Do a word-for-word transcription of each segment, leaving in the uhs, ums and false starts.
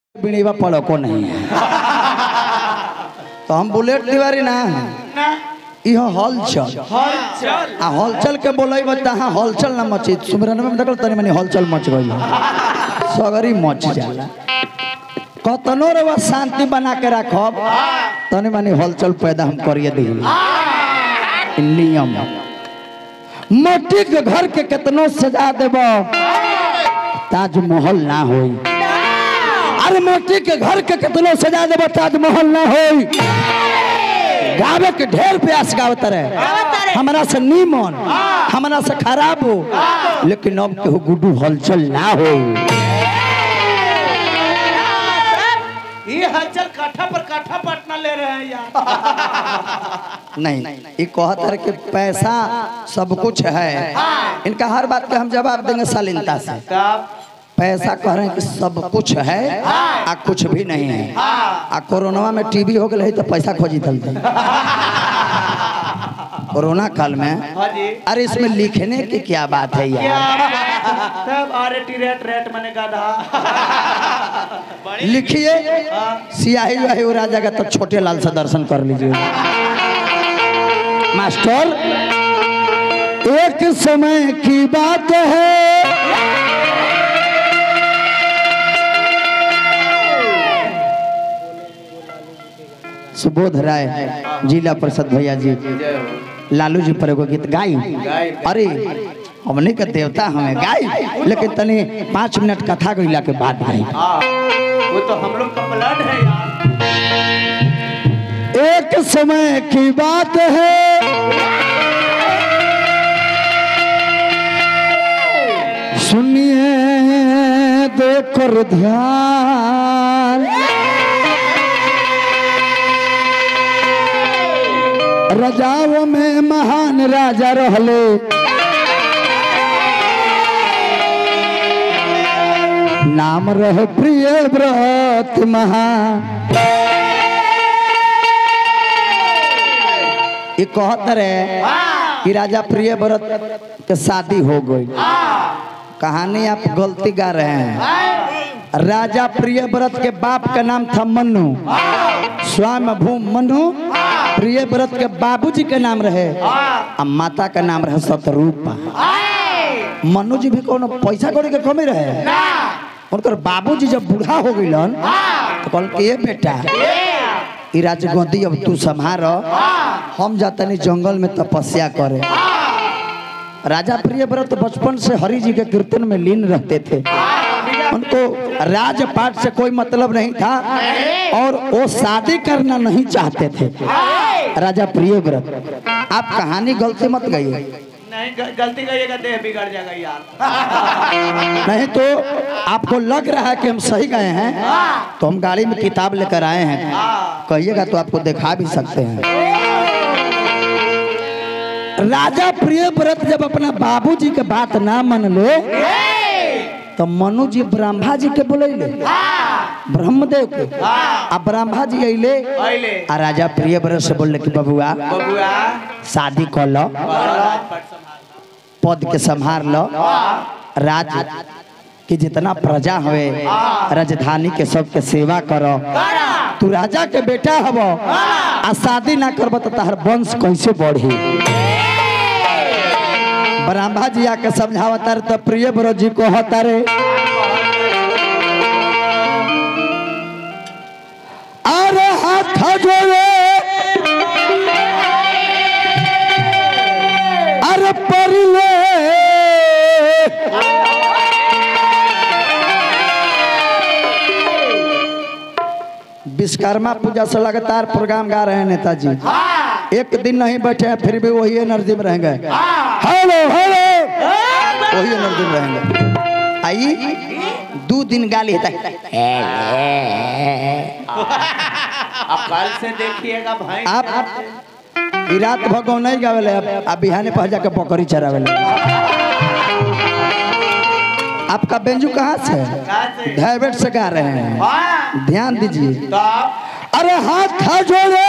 बिणीवा पड़ो को नहीं तो हम बुलेट तिवारी ना इहो हलचल हलचल आ हलचल के बोलई बता हां हलचल ना मची सुमरन में देखल तनी मनी हलचल मच गई सगरी मच जाला कतनो रे शांति बना के रखब तनी मनी हलचल पैदा हम करिए दी नियम मट्टी के घर के कितनो सजा देबो ताजमहल ना होई। अरे मट्टी के घर के कितनो सजा देबो ताजमहल ना होई। गावे के ढेर प्यास गावत रहे हमारा से नीमन हमारा से खराब हो लेकिन अब के गुड्डू हलचल ना हो। ये हलचल काठा पर काठा पटना ले रहे हैं यार। नहीं ये कहता है कि पैसा सब कुछ है इनका हर बात का हम जवाब देंगे शालीनता से। पैसा कह रहे हैं कि सब कुछ है आ कुछ भी नहीं है। आ कोरोना में टीबी हो गए तो पैसा खोजी चलते कोरोना काल में। अरे इसमें लिखने की क्या बात है यार सब आरे रेट रेट मैंने गाधा लिखिए सियाही वाही उड़ा जाएगा तो छोटे लाल से दर्शन कर लीजिए। मास्टर एक समय की बात है सुबोध राय जिला परिषद भैया जी लालू जी पर एगो गीत गाई। अरे हमने के देवता हमें गाई लेकिन तनी पाँच मिनट कथा गईला के बाद गाई। वो तो हम लोग का ब्लड है यार। एक समय की बात है सुनिए देकर ध्यान राजाओं में महान राजा रहले नाम रहे प्रिय व्रत महान। ये कहत रहे कि राजा प्रिय व्रत के शादी हो गई। कहानी आप गलती गा रहे हैं। राजा प्रिय व्रत के बाप का नाम था मनु स्वयंभू मनु। प्रिय व्रत के बाबूजी के नाम रहे और माता का नाम रहे सतरूपा। मनु जी भी कोनो पैसा कौड़ी के कमी रहे उनकर बाबूजी जब बूढ़ा हो गइलन तो कहल के बेटा ई राजगद्दी अब तू संभार हम जातनी जंगल में तपस्या करे। राजा प्रिय व्रत बचपन से हरि जी के कीर्तन में लीन रहते थे। उनको राजपाट से कोई मतलब नहीं था और वो शादी करना नहीं चाहते थे। राजा प्रिय व्रत आप कहानी गलती मत गई नहीं गलती करिएगा देह बिगड़ जाएगा यार। नहीं तो आपको लग रहा है कि हम सही गए हैं तो हम गाड़ी में किताब लेकर आए हैं कहिएगा तो आपको दिखा भी सकते हैं। राजा प्रिय व्रत जब अपना बाबूजी के बात ना मान लो तो मनु जी ब्रह्मा जी के बोले ब्रह्मदेव के आ ब्रह्मा जी अले आ राजा प्रिय व्रत से बोले कि बबुआ शादी कर लो पद के संभार लो राज के जितना प्रजा हुए राजधानी के सबके सेवा करो। तू राजा के बेटा हबो आ शादी ना करब तो तहर वंश कैसे बढ़ी। ब्रह्मा जी आके समझावता रे तो प्रिय व्रत जी को होता रे अरे हाथ जोड़े अरे परिले विश्वकर्मा पूजा से लगातार प्रोग्राम गा रहे हैं नेताजी। एक दिन नहीं बैठे हैं फिर भी वही एनर्जी में रहेंगे। हेलो हेलो वही एनर्जी में रहेंगे। आई दो दिन गाली है आप कल से देखिएगा भाई आप रात भगो नहीं गावेले अब बिहाने पहुंच जाके बकरी चरावेले। आपका बेंजू कहाँ से धैबेट से गा रहे हैं ध्यान दीजिए। अरे हाथ जोड़े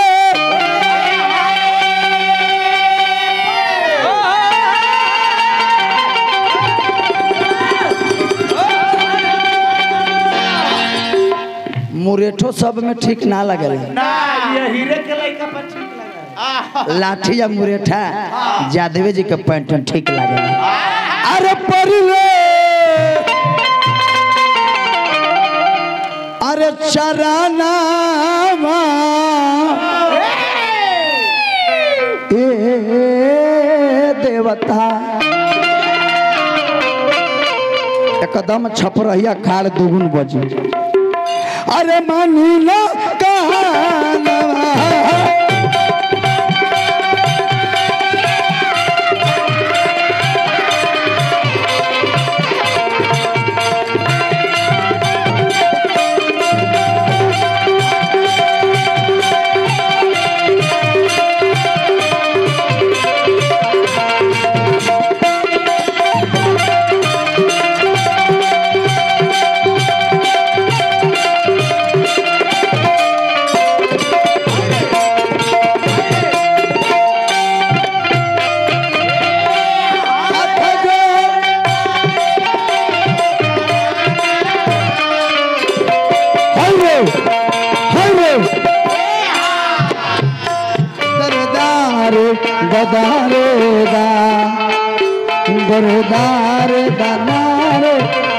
मुरेठो सब में ठीक ना लगेला। ना ये हीरे के लड़का पर ठीक लगा। लाठी या मुरेठा जादवे जी के पैंट ठीक लगेला। अरे परिले अरे चराना ए देवता एकदम छपरहिया खाड़ दुगुन बजे। अरे मानी ना कहना गदारे दा गरदार दानारे